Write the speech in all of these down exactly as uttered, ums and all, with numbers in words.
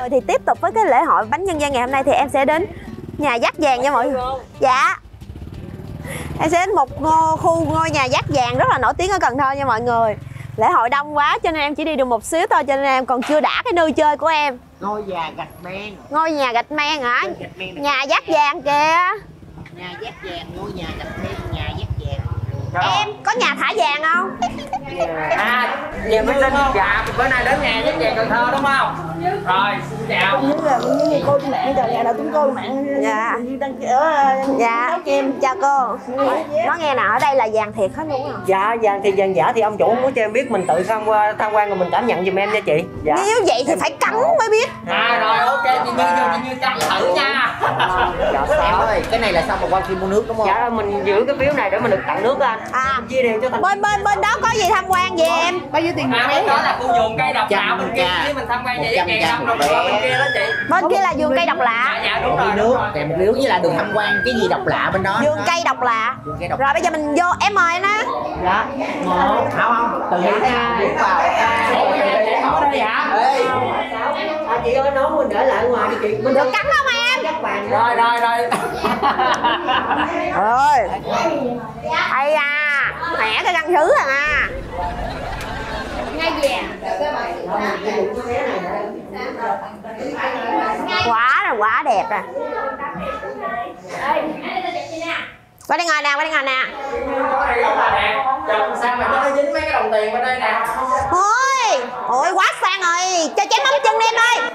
Rồi thì tiếp tục với cái lễ hội bánh dân gian ngày hôm nay thì em sẽ đến nhà Dát Vàng nha mọi người. Dạ. Em sẽ đến một ngô, khu ngôi nhà Dát Vàng rất là nổi tiếng ở Cần Thơ nha mọi người. Lễ hội đông quá cho nên em chỉ đi được một xíu thôi, cho nên em còn chưa đã cái nơi chơi của em. Ngôi nhà gạch men. Ngôi nhà gạch men hả? Nhà Dát Vàng kìa. Nhà Dát Vàng, ngôi nhà gạch men, nhà Dát Vàng. Em có nhà thả vàng không? À, nhà mới sinh dạ, bữa nay đến nhà Dát Vàng Cần Thơ đúng không? Rồi, xin chào. Như là như cô trên mạng, chào nhà nào chúng cô mạng. Dạ. Đăng ký ở Dạ. em. Chào cô. Nói nghe nào, ở đây là vàng thiệt hết luôn hả? Dạ, vàng thì vàng giả thì ông chủ muốn cho em biết mình tự tham quan, tham quan rồi mình cảm nhận giùm em nha chị. Dạ. Nếu vậy thì phải cắn mới biết. À rồi, ok, chị Như chị Như cắn thử nha. Dạ em ơi, cái này là sao mà qua khi mua nước đúng không? Dạ, mình giữ cái phiếu này để mình được tặng nước anh. À, chia đều cho thành. bên bên bên đó có gì tham quan vậy em? Bao nhiêu tiền À, bên đó là khu vườn cây độc lạ bên kia, chứ mình tham quan vậy Dát Vàng không, rồi bên kia đó chị. Bên kia là vườn cây độc lạ. Dạ, đúng rồi. Nước kèm một liếu với là được tham quan cái gì độc lạ bên đó. Vườn cây độc lạ. Vườn cây độc. Rồi bây giờ mình vô, em mời nó. Dạ. Một, không không, từ từ nha. Bước vào. Dạ. Ê. À, chị ơi nói mình để lại ngoài đi chị. Mình Được cắn không em? Rồi rồi rồi. Rồi. Hay à, khỏe cái răng thứ à. Ngay vàng. Quá rồi, quá đẹp rồi. Qua đây ngồi nè, qua đây ngồi nè. Có này rất là đẹp. Chồng sao mà nó dính mấy cái đồng tiền bên đây nè. Ôi, ôi quá sang rồi. Cho chém mắm chân đi em ơi.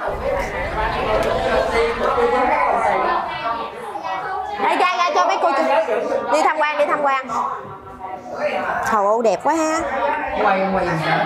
Đây ra ra cho mấy cô đi tham quan, đi tham quan. Trời ơi đẹp quá ha. Quay quay sao?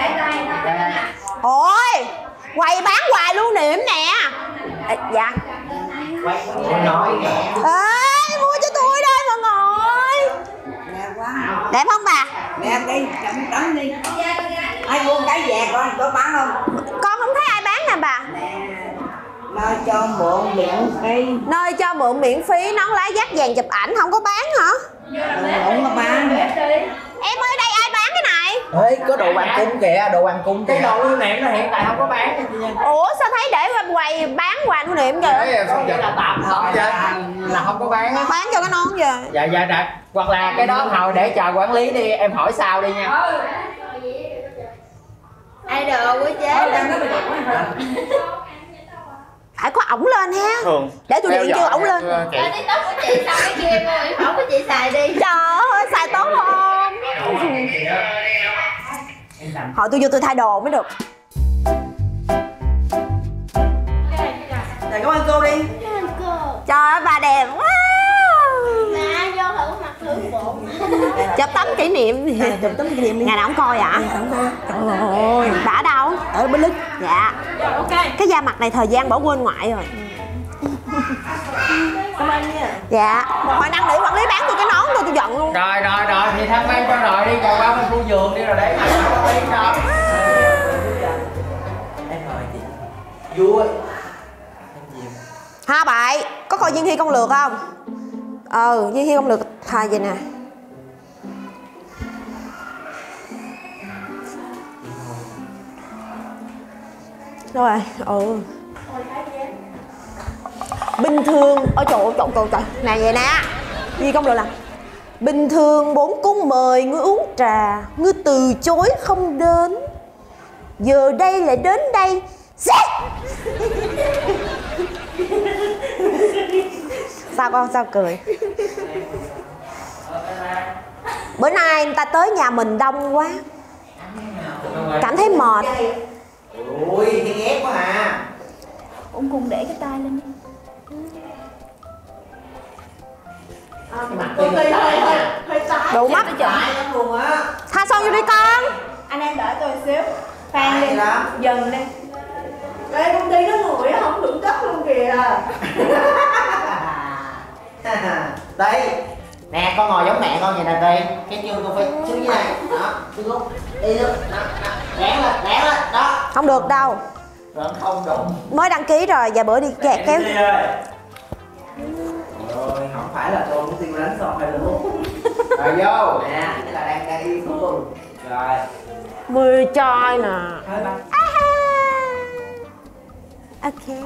Ôi, quầy bán quà lưu niệm nè. Ê, dạ. Nói Ê, mua cho tôi đây mọi người. Đẹp quá. Đẹp không bà? Đẹp đi, chậm tấm đi. Ai mua cái vàng con có bán không? Con không thấy ai bán nè bà. Nơi cho mượn miễn phí. Nơi cho mượn miễn phí nón lá Dát Vàng chụp ảnh không có bán hả? Không có bán. Em ơi đây ai bán cái này? Ê, có đồ hoàng cung kìa, đồ hoàng cung kìa. Cái đồ lưu niệm nó hiện tại không có bán nha chị Nhân. Ủa sao thấy để bên quầy bán quà lưu niệm kìa? Không vậy là tạm thời là không có bán á. Bán cho cái nón giờ. Dạ dạ dạ. Hoặc là cái đó hồi để chờ quản lý đi, em hỏi sau đi nha. Ai đồ của chế phải có ổng lên ha. Thường. Để tôi điện kêu ổng lên. Chị. Cái tóc của chị sao cái kia ơi, ổng của chị xài đi. Trời ơi xài tốt không? Hỏi tôi vô tôi thay đồ mới được. Rồi cảm ơn cô đi. Trời ơi bà đẹp quá. Nè, vô thử mặt thử bụng. Chụp tấm kỷ niệm. Chụp tấm kỷ niệm đi. Ngày nào không coi ạ? Không coi. Trời ơi, đã đâu? Ở bên Lích. Dạ. Ok. Cái da mặt này thời gian bỏ quên ngoại rồi. Cảm ơn nha. Dạ. Hồi năng để quản lý bán tôi cái nón tôi tôi giận luôn. Rồi rồi rồi thì tham quan cho rồi đi, rồi qua bên khu vườn đi rồi để mà có tí cho. Em mời chị. Vui. Ha bại, có coi Duyên Hy Công Lược không? Ừ, Duyên Hy Công Lược thay vậy nè. Đâu rồi? Ừ. Bình thường, ôi trời ơi, trời, trời, trời. Nè vậy nè. Duyên Hy Công Lược là bình thường bốn cung mời ngươi uống trà, ngươi từ chối không đến. Giờ đây lại đến đây. Xét. Sao con sao cười? Bữa nay người ta tới nhà mình đông quá, cảm thấy mệt. Ui, thì ghét quá à. Ung cùng để cái tay lên đi. Mặt tôi hơi hơi Hơi tái. Đủ mắt. tái lắm luôn á. Tha son vô đi con. Anh em đợi tôi xíu. Phan đi. Đó. Dần đi. Đây công ty nó ngồi á, không thưởng cấp luôn kìa. Đây. Nè, con ngồi giống mẹ con vậy nè Tì. Cái chân con phải xuống dưới này. Đó, xuống luôn. Đi luôn. Đó, đó. Rẽ lên, rẽ lên. Đó. Không được đâu. Rồi không đụng. Mới đăng ký rồi, vài bữa đi kẹt kéo. Rồi, không phải là tôi muốn tiên đánh son hay luôn. Rồi vô. Nè, cái là đang đang yêu luôn. Rồi. Mười chai nè. Thôi ba. Ok.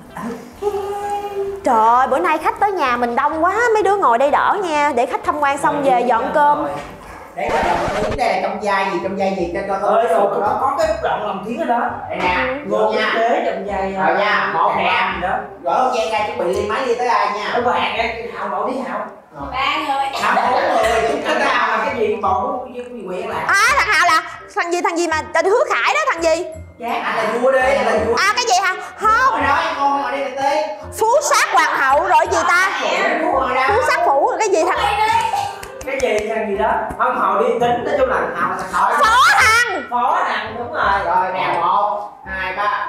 Trời ơi, bữa nay khách tới nhà mình đông quá, mấy đứa ngồi đây đỡ nha, để khách tham quan xong về dọn cơm. Đấy là đồng tiếng, đây là trong vai gì, trong vai gì cho cho ơi tôi rồi đó. có cái đoạn làm tiếng ở đó. Đây nè, Ngô vô nha. tế trong dây Rồi nha, một nè. đó. Gỡ con dây ra chuẩn bị ly máy đi tới ai nha. Ở bạn cái Hào mẫu đi Hào. Ba người. Hào bốn người, chúng Cái ta nào nào là cái gì bộ cái gì quyện lại. À, thằng Hào là thằng gì thằng gì mà tên Hứa Khải đó, thằng gì? anh là vua đi, anh là vua. À cái gì hả? Không, Rồi đó, em ngon ngồi đi mình đi. Phú Sát Hoàng hậu rồi gì ta? Phú Sát Phủ cái gì thằng Cái gì thằng gì đó. Không Hào đi tính nói chung là Hào là thằng nội. Phó Hằng. Phó Hằng đúng rồi. Rồi nè, một, hai, ba.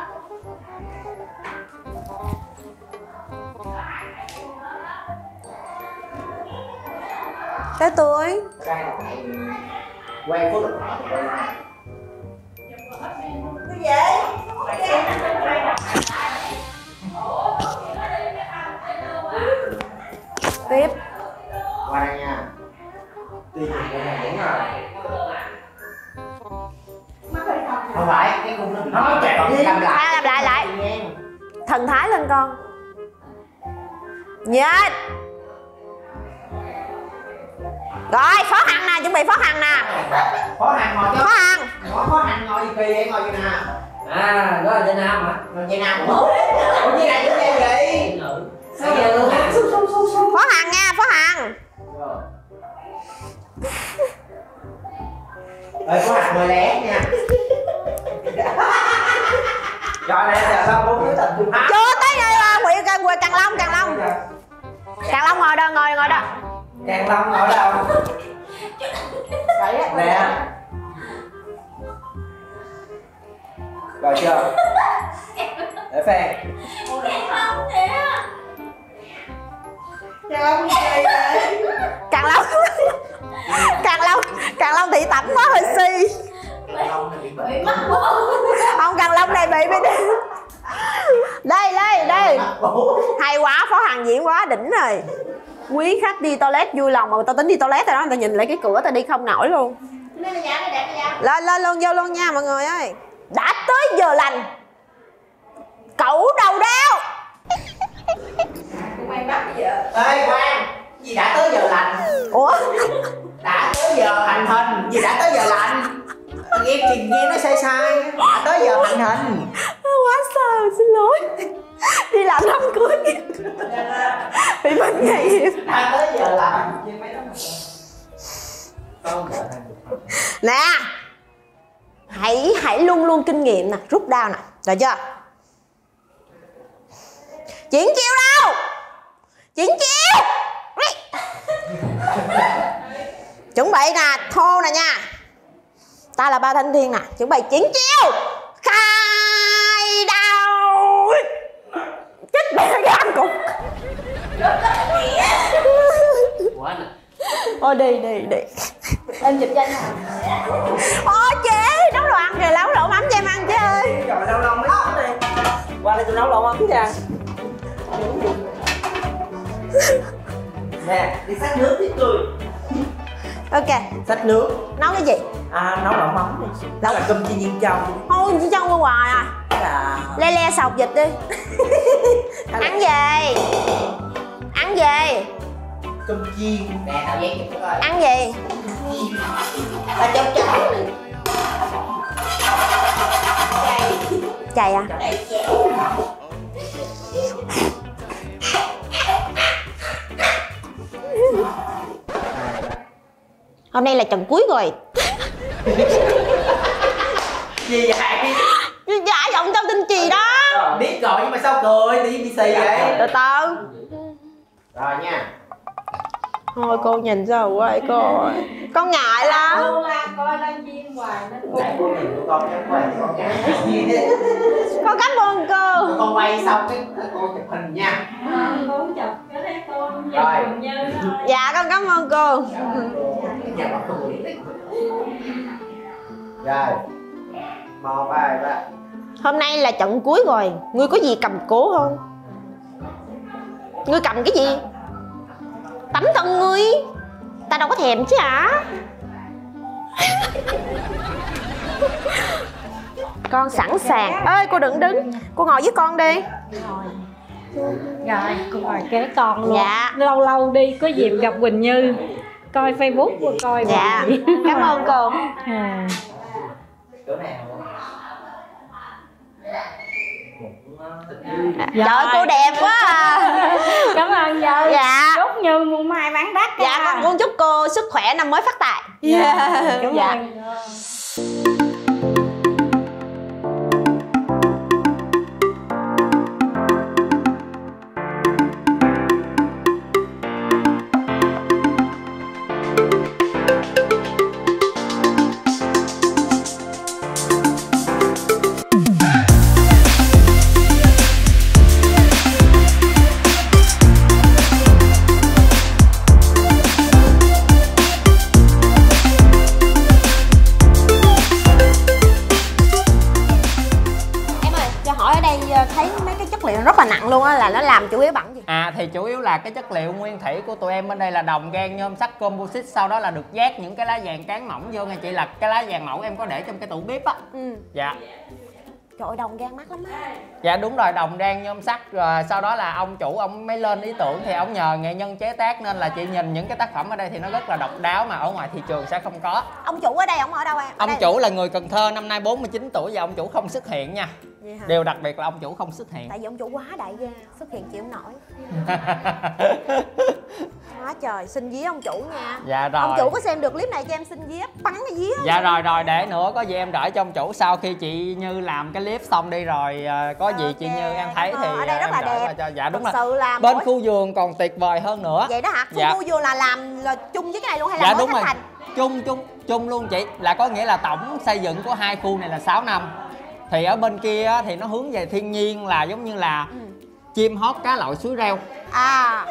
Tới tôi. Quen phút được hỏi quay lại. Tiếp. Qua đây nha. Tuy nhiên cái này đúng rồi. Không phải, cái cung nó bị Nó chạy đi. làm lại. À, làm lại lại. Thần thái lên con. Nhết. Rồi, Phó Hằng nè, chuẩn bị Phó Hằng nè. Phó Hằng ngồi Phó cho. Hằng. Phó Phó Hằng ngồi gì kỳ vậy, ngồi gì nè. À, đó là Việt Nam hả? Ngồi gì nào cũng ủa gì này cũng như vậy. Sao giờ Phó Hằng nha, Phó Hằng. Ơi Phó Hằng ngồi lé nha. Rồi nè, giờ sao bốn đứa thành tôi hát. Chưa tới đây à, Nguyễn Càng Càng Long, Càng Long. Càng Long ngồi đó, ngồi ngồi đó. Càng Long ở đâu? Nè. Rồi chưa? Để phê. Càng Long. Càng Long, Càng Long thị tẩm quá hơi si. Bị mất bố. Ông Càng Long này bị bị đây đây đây hay quá, Phó Hằng diễn quá đỉnh rồi. Quý khách đi toilet vui lòng mà tao tính đi toilet rồi đó, tao nhìn lại cái cửa tao đi không nổi luôn. Lên lên luôn, vô luôn nha mọi người ơi. Đã tới giờ lành, cẩu đầu đao. Ê Quang, gì đã tới giờ lành? Ủa Đã tới giờ hành hình, gì đã tới giờ lành? Nghe chuyện nghe nó sai sai. Đã tới giờ hành hình. quá sao, xin lỗi. Đi làm đám cưới bị bệnh nghỉ. Đã tới giờ lành. Nè, hãy hãy luôn luôn kinh nghiệm nè, rút đao nè, được chưa? Chuyển chiêu đâu? Chuyển chiêu. Chuẩn bị nè, thô nè nha. Ta là Ba Thanh Thiên nè, chuẩn bị chuyển chiêu. Khai đao. Chết mẹ cái ăn cục. Thôi đi đi đi. Em chụp danh hả? Ôi chị, nấu đồ ăn kìa, nấu lẩu mắm cho em ăn chị ơi. Rồi lâu lâu mới nấu đi. Qua đây tôi nấu lẩu mắm cho. Nè, đi xách nước tiếp tôi. Ok, Xách nước. nấu cái gì? À, nấu lẩu mắm đi. Nấu là cơm chiên viên trong. Thôi chỉ trong qua hoài à. Là Le le sọc dịch đi. Ăn gì? Ăn gì? cơm chiên. Nè, tao dán chụp coi. Ăn gì? Tao chấm chấm. Chày à? Hôm nay là trận cuối rồi. Gì vậy? Dạ giọng tao tin chì đó. Biết rồi nhưng mà sao cười, tự nhiên bị xì vậy? Từ từ. Rồi nha. Thôi cô nhìn sao quá vậy cô ơi. Con ngại lắm. Cô la coi livestream hoài nó Nãy cô nhìn của con chắc quay con nhá. Con cảm ơn cô. Con quay xong cái cô chụp hình nha. con chụp cái thấy con Rồi. như thôi. Dạ con cảm ơn cô. Nhà bắt cười. Rồi. Một, hai, ba. Hôm nay là trận cuối rồi. Ngươi có gì cầm cố không? Ngươi cầm cái gì? Tấm thân ngươi. Ta đâu có thèm chứ hả? Con sẵn sàng. Ơi cô đừng đứng, cô ngồi với con đi. Rồi, cô ngồi kế con luôn. Dạ. Lâu lâu đi, có dịp gặp Quỳnh Như coi Facebook, coi dạ. bài. Cảm ơn cô. À. Trời ơi, cô đẹp quá à. Cảm ơn Như. Dạ. Chúc Như mua mai bán đắt. Dạ, con cũng chúc cô sức khỏe năm mới phát tài. Dạ. Cảm Dạ. ơn. Thấy mấy cái chất liệu rất là nặng luôn á, là nó làm chủ yếu bằng gì? À thì chủ yếu là cái chất liệu nguyên thủy của tụi em bên đây là đồng gan nhôm sắt composite, sau đó là được dát những cái lá vàng cán mỏng vô nha chị, là cái lá vàng mỏng em có để trong cái tủ bếp á. Ừ. Dạ. Trời ơi, đồng gan mắc lắm á. Dạ đúng rồi, đồng gan nhôm sắt, rồi sau đó là ông chủ ông mới lên ý tưởng thì ông nhờ nghệ nhân chế tác, nên là chị nhìn những cái tác phẩm ở đây thì nó rất là độc đáo mà ở ngoài thị trường sẽ không có. Ông chủ ở đây ông ở đâu em? Ở Ông đây. chủ là người Cần Thơ, năm nay bốn mươi chín tuổi và ông chủ không xuất hiện nha. Vậy hả? Điều đặc biệt là ông chủ không xuất hiện. Tại vì ông chủ quá đại gia, xuất hiện chịu không nổi. Quá trời, xin vía ông chủ nha. Dạ rồi. Ông chủ có xem được clip này cho em xin vía, bắn cái vía. Dạ rồi rồi, để nữa có gì em đợi cho ông chủ sau khi chị Như làm cái clip xong đi rồi có gì Ok, chị Như em thấy thì ở đây rất em là đợi đẹp. qua cho. Dạ đúng Thật rồi. sự là Bên mỗi... khu vườn còn tuyệt vời hơn nữa. Vậy đó hả? Khu Dạ. khu vườn là làm là chung với cái này luôn hay là Dạ mỗi đúng khánh rồi. thành? Chung chung chung luôn chị, là có nghĩa là tổng xây dựng của hai khu này là sáu năm. Thì ở bên kia thì nó hướng về thiên nhiên, là giống như là Ừ. chim hót cá lội suối reo. À.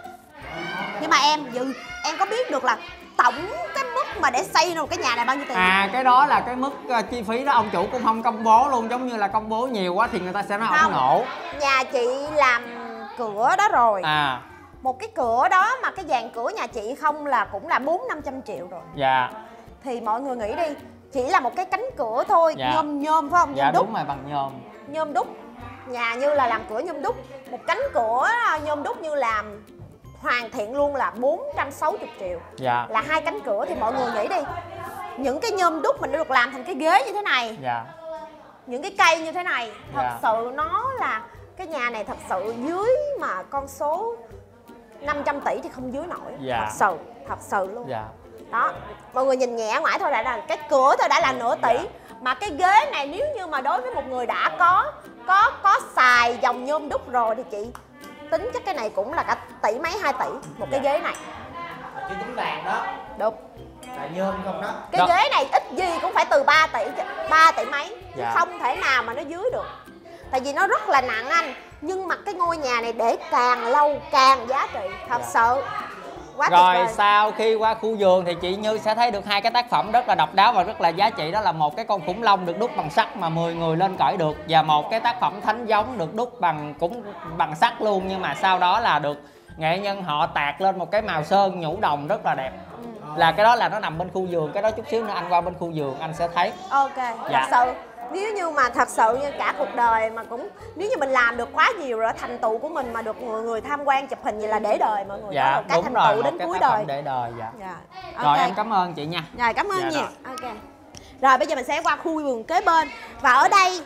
Nhưng mà em dự em có biết được là tổng cái mức mà để xây một cái nhà này bao nhiêu tiền? À cái đó là cái mức uh, chi phí đó ông chủ cũng không công bố luôn, giống như là công bố nhiều quá thì người ta sẽ nói Không. ông nổ. Nhà chị làm cửa đó rồi. À Một cái cửa đó mà cái dàn cửa nhà chị không là cũng là bốn năm trăm triệu rồi. dạ. Thì mọi người nghĩ đi, chỉ là một cái cánh cửa thôi, Dạ. nhôm nhôm phải không? Dạ Nhôm đúc. đúng rồi, bằng nhôm. Nhôm đúc. Nhà Như là làm cửa nhôm đúc. Một cánh cửa nhôm đúc Như làm hoàn thiện luôn là bốn trăm sáu mươi triệu. Dạ. Là hai cánh cửa thì mọi người nghĩ đi, những cái nhôm đúc mình đã được làm thành cái ghế như thế này, Dạ. những cái cây như thế này, thật Dạ. sự nó là cái nhà này thật sự dưới mà con số năm trăm tỷ thì không dưới nổi. Dạ. Thật sự, thật sự luôn. Dạ. Đó, mọi người nhìn nhẹ ngoài thôi đã là cái cửa thôi đã là nửa tỷ. Mà cái ghế này nếu như mà đối với một người đã có có có xài dòng nhôm đúc rồi thì chị tính chắc cái này cũng là cả tỷ mấy, hai tỷ một cái ghế này. Chứ tính vàng đó Đúng. là nhôm không đó. Cái Đó. ghế này ít gì cũng phải từ ba tỷ, ba tỷ mấy. Chứ Dạ. không thể nào mà nó dưới được. Tại vì nó rất là nặng anh. Nhưng mà cái ngôi nhà này để càng lâu càng giá trị. Thật Dạ. sự quá tuyệt Rồi vời. sau khi qua khu vườn thì chị Như sẽ thấy được hai cái tác phẩm rất là độc đáo và rất là giá trị. Đó là một cái con khủng long được đúc bằng sắt mà mười người lên cởi được, và một cái tác phẩm thánh giống được đúc bằng cũng bằng sắt luôn, nhưng mà sau đó là được nghệ nhân họ tạc lên một cái màu sơn nhũ đồng rất là đẹp. Ừ. Là cái đó là nó nằm bên khu vườn, cái đó chút xíu nữa anh qua bên khu vườn anh sẽ thấy. Ok, Dạ. thật sự nếu như mà thật sự như cả cuộc đời mà cũng nếu như mình làm được quá nhiều rồi, thành tựu của mình mà được người người tham quan chụp hình vậy là để đời mọi người. Dạ có một cái đúng thành rồi, tựu một đến cái cuối tác phẩm đời. để đời. Dạ. Dạ. Rồi Ok. em cảm ơn chị nha. Rồi cảm ơn Dạ nhiều. rồi. Ok. Rồi bây giờ mình sẽ qua khu vườn kế bên. Và ở đây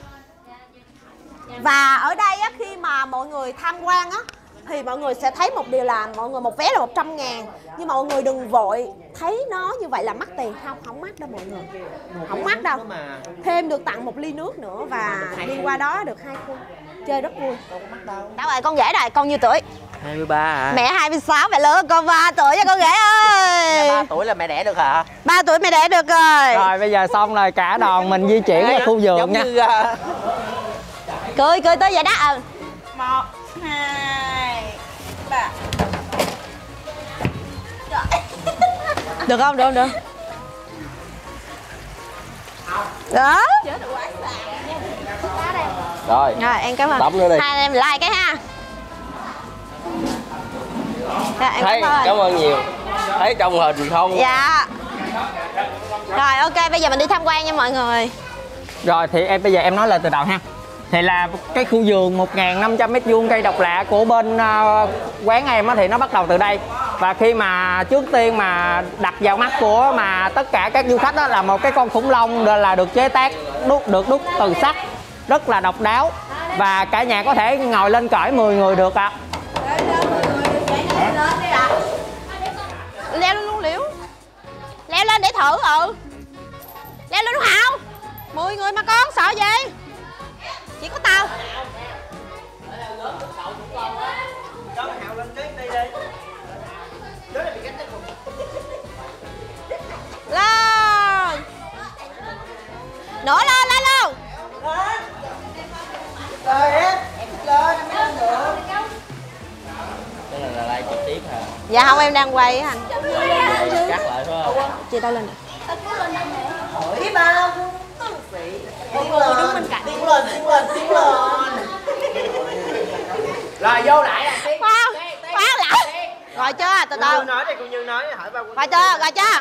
Và ở đây á, khi mà mọi người tham quan á thì mọi người sẽ thấy một điều là mọi người một vé là một trăm ngàn. Nhưng mà mọi người đừng vội thấy nó như vậy là mắc tiền. Không, không mắc đâu mọi người. Không mắc đâu. Thêm được tặng một ly nước nữa và đi qua đó được hai khu. Chơi rất vui. Đâu rồi, con rể rồi, con nhiêu tuổi? hai mươi ba à? Mẹ hai mươi sáu, mẹ lớn con ba tuổi cho con rể ơi. ba tuổi là mẹ đẻ được hả? ba tuổi mẹ đẻ được rồi. Rồi bây giờ xong rồi, cả đoàn mình di chuyển qua khu vườn Giống nha. như, uh, Cười, cười tới vậy đó. Ừ. Một, hai, ba. Được không? Được không? Được. Đó. Rồi, Rồi em cảm ơn. bấm nữa đi. Hai anh em like cái ha. Dạ, em Thấy, cảm ơn. cảm ơn nhiều. Thấy trong hình không? Dạ. Rồi ok, bây giờ mình đi tham quan nha mọi người. Rồi thì em bây giờ em nói lại từ đầu ha. Thì là cái khu vườn một nghìn năm trăm mét vuông cây độc lạ của bên uh, quán em á, thì nó bắt đầu từ đây. Và khi mà trước tiên mà đặt vào mắt của mà tất cả các du khách đó là một cái con khủng long là được chế tác đúc được đúc từ sắt, rất là độc đáo. Và cả nhà có thể ngồi lên cõi mười người được ạ. À. Leo lên luôn Liễu. Leo lên để thử. Ừ, leo lên đúng không? Mười người mà con sợ gì? Chỉ có tao. Lên. Nữa lên, lên luôn. Rồi em, em lên, em lên được. Đây là live trực tiếp hả? Dạ không, em đang quay á anh. Cắt lại phải không? Chị tao lên. Hỏi ba. Tiến lên, đứng bên cạnh. tiến lên, tiến lên, tiến lên. Rồi vô lại là tiến. Khoan, khoan lại. Rồi chưa? Từ từ. Nói đi, cô Như nói hỏi ba. Rồi chưa? Rồi chưa?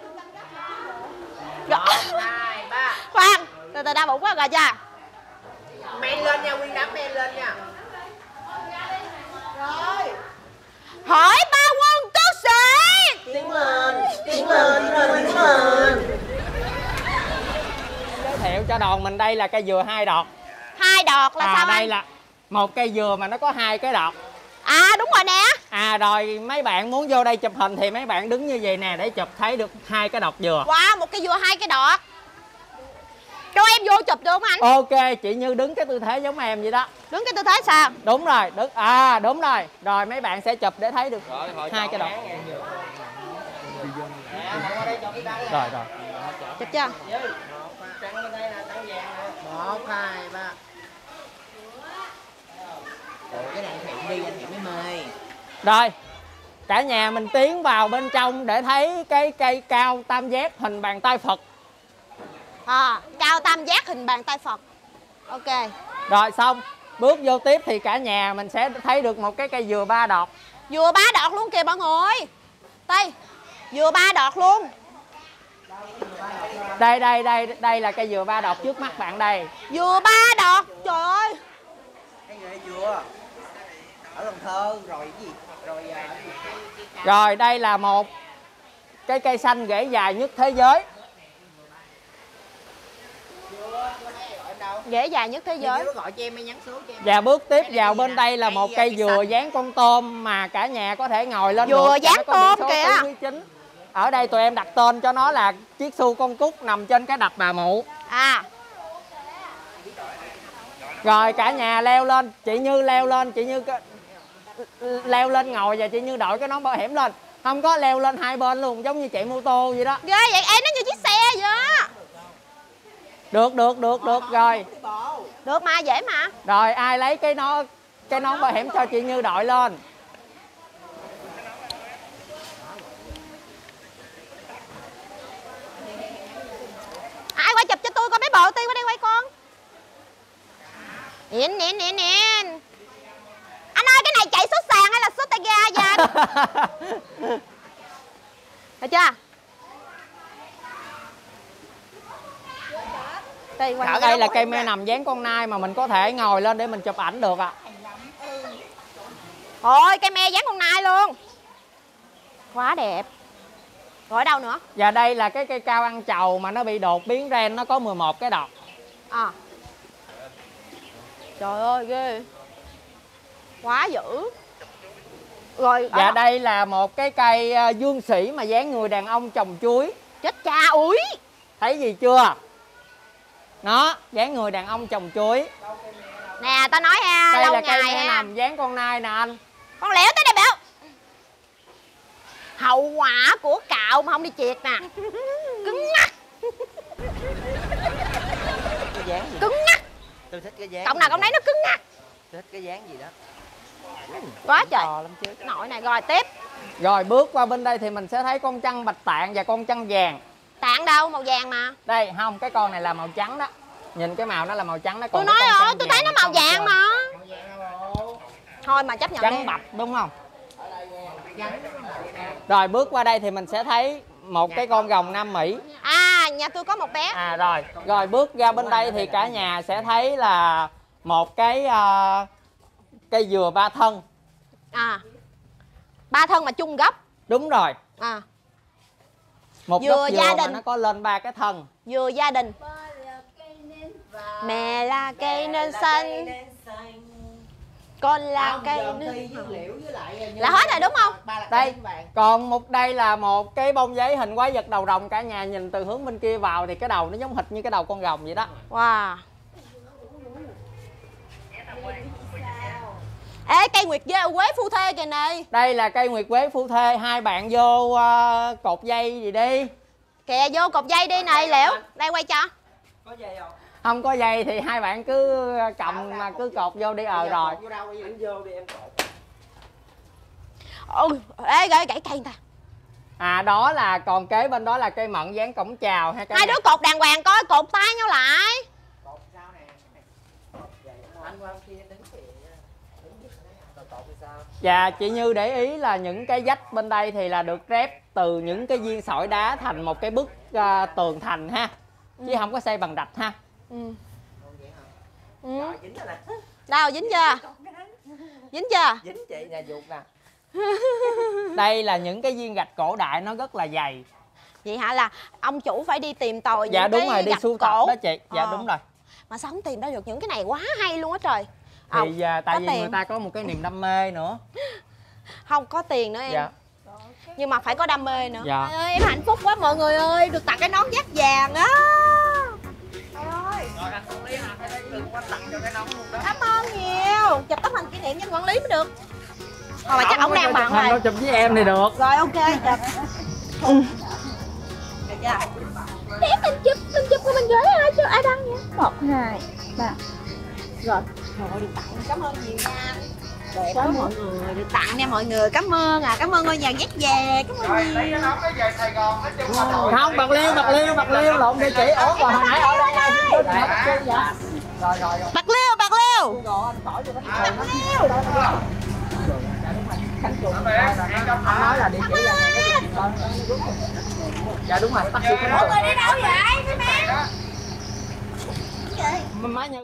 Một, hai, ba. Khoan, từ từ đau bụng quá. Rồi chưa? Men lên nha, nguyên đám men lên nha. Rồi. Hỏi ba quân tước sĩ. Tiến lên, tiến lên, tiến lên, tiến lên. Giới thiệu cho đoàn mình đây là cây dừa hai đọt. Hai đọt là à, sao đây anh? là một cây dừa mà nó có hai cái đọt. À đúng rồi nè. À rồi mấy bạn muốn vô đây chụp hình thì mấy bạn đứng như vậy nè để chụp thấy được hai cái đọt dừa. Wow, một cây dừa hai cái đọt. Cho em vô chụp được không anh? Ok, chị Như đứng cái tư thế giống em vậy đó. Đứng cái tư thế sao? Đúng rồi, đứng à đúng rồi. Rồi mấy bạn sẽ chụp để thấy được hai cái đọt. Rồi rồi. Chụp chưa? Một, hai, ba. Ủa, cái này anh Thiện đi, anh Thiện mới mê. Rồi, cả nhà mình tiến vào bên trong để thấy cái cây cao tam giác hình bàn tay Phật. À, cao tam giác hình bàn tay Phật. Ok. Rồi xong, bước vô tiếp thì cả nhà mình sẽ thấy được một cái cây dừa ba đọt. Dừa ba đọt luôn kìa mọi người. Đây, dừa ba đọt luôn. Đây đây đây đây là cây dừa ba đọt trước mắt bạn đây. Dừa ba đọt, trời ơi. Cái người dừa ở Cần Thơ rồi cái gì rồi à, Rồi đây là một cái cây xanh rễ dài nhất thế giới. Rễ dài nhất thế giới. gọi cho em, nhắn số cho em. Và bước tiếp vào bên đây là một cây dừa dán con tôm mà cả nhà có thể ngồi lên Dừa được. dán tôm kìa. Chính. Ở đây tụi em đặt tên cho nó là chiếc xu con cúc nằm trên cái đập bà mụ. À. Rồi cả nhà leo lên, chị Như leo lên, chị Như leo lên ngồi và chị Như đội cái nón bảo hiểm lên. Không có leo lên hai bên luôn, giống như chạy mô tô vậy đó. Ghê vậy, em nó như chiếc xe vậy á. Được, được, được, được, rồi. Được mà, dễ mà. Rồi ai lấy cái nón cái nón bảo hiểm cho chị Như đội lên. Ai qua chụp cho tôi coi mấy bộ tiên qua đây quay con. Nè nè nè nè. Anh ơi, cái này chạy xuất sàn hay là xuất tay ga vậy anh? Được chưa? Đây, Ở đây là cây me nằm dán con nai mà mình có thể ngồi lên để mình chụp ảnh được ạ. À. Thôi, cây me dán con nai luôn. Quá đẹp. Rồi ở đâu nữa? Và đây là cái cây cao ăn chầu mà nó bị đột biến gen, nó có mười một cái đọt. À. Trời ơi, ghê. Quá dữ. Rồi Và đây là một cái cây dương sĩ mà dán người đàn ông trồng chuối. Chết cha ủi. Thấy gì chưa? Nó, dán người đàn ông trồng chuối. Nè, tao nói ha, đây lâu là ngày cây me ha. nằm dán con nai nè anh. Con lẻo tới đây biểu. Hậu quả của cạo mà không đi triệt nè. Cứng ngắc. cái dáng gì? Cứng ngắc. Tôi thích cái dáng. Cộng nào cộng đấy nó cứng ngắc. Tôi thích cái dáng gì đó. Quá trời. Nội này rồi tiếp. Rồi bước qua bên đây thì mình sẽ thấy con trăng bạch tạng và con trăng vàng. Tạng đâu, màu vàng mà. Đây, không, cái con này là màu trắng đó. Nhìn cái màu nó là màu trắng đó. Tôi nói rồi, tôi thấy nó màu vàng mà. Thôi mà chấp nhận trắng đi. bạch đúng không? Rồi bước qua đây thì mình sẽ thấy một cái con rồng Nam Mỹ. À, vàng nha, tôi có một bé. À rồi, rồi bước ra bên đây thì cả nhà sẽ thấy là một cái uh, cây dừa ba thân. À, ba thân mà chung gốc. Đúng rồi. À, Một dừa gốc dừa gia mà đình. nó có lên ba cái thân. dừa gia đình. Mẹ là cây nên xanh, con là cây nên... Là hết rồi đúng không? Đây, còn một đây là một cái bông giấy hình quái vật đầu rồng. Cả nhà nhìn từ hướng bên kia vào thì cái đầu nó giống hệt như cái đầu con rồng vậy đó. Wow. Ê, cây nguyệt dê quế phu thê kìa này. Đây là cây nguyệt quế phu thê. Hai bạn vô uh, cột dây gì đi. Kìa vô cột dây đi này Liễu. Đây quay cho. Có dây không? Không có dây thì hai bạn cứ cầm mà cứ cột vô đi. Ờ rồi. Ừ, ê gãy gãy cây ta. À đó là còn kế bên đó là cây mận dán cổng chào ha cả Hai nhà. đứa cột đàng hoàng coi, cột tay nhau lại. Dạ chị Như để ý là những cái vách bên đây thì là được rép từ những cái viên sỏi đá thành một cái bức uh, tường thành ha. Chứ ừ. không có xây bằng gạch ha. Ừ. Ừ. Đâu dính chưa? Dính chưa? Dính chị nhà ruột nè. Đây là những cái viên gạch cổ đại nó rất là dày. Vậy hả, là ông chủ phải đi tìm tòi dạ những đúng cái rồi, đi gạch sưu tập cổ đó chị. Dạ ờ. đúng rồi. Mà sao không tìm ra được những cái này quá hay luôn á trời. Thì à, tại vì tiền. người ta có một cái niềm đam mê nữa. Không có tiền nữa em. Dạ. Nhưng mà phải có đam mê nữa. Dạ. Ê, em hạnh phúc quá mọi người ơi, được tặng cái nón dắt vàng á. Trời ơi. Cảm ơn nhiều. Chụp tấm hình kỷ niệm cho quản lý mới được. Thôi mà chắc ổng đang bận rồi. Đâu chụp với em thì được. Rồi ok chụp. Ừ. Được chưa? Để mình chụp, mình chụp của mình gửi ai cho ai đăng nha. Một, hai, ba. Rồi. Rồi được tặng, cảm ơn nhiều nha. Đẹp quá mọi người, được tặng nha mọi người, cảm ơn à, cảm ơn ngôi nhà dắt về, cảm ơn nhiều. Không, Bạc Liêu, Bạc Liêu, Bạc Liêu, lộn địa chỉ. Ủa mà hồi nãy ở đây ai rồi rồi. Bạc Liêu, Bạc Liêu. Anh nói là địa chỉ là dạ đúng rồi, taxi cái đó. Mọi người đi đâu vậy mấy bé? Má Như